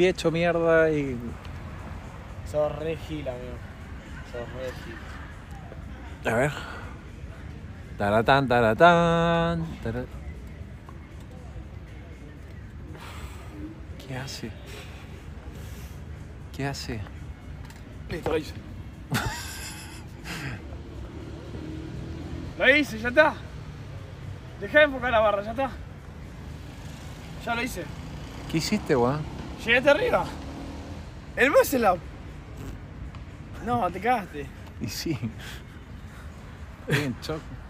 pie hecho mierda y... Sos re gil, amigo. Sos re gil. A ver. Taratán, taratán. ¿Qué hace? ¿Qué hace? Listo, lo hice. Lo hice, ya está. Dejá de enfocar la barra, ya está. Ya lo hice. ¿Qué hiciste, weón? Llegué hasta arriba. El muscle up. No, te cagaste. Y sí. Estoy en shock.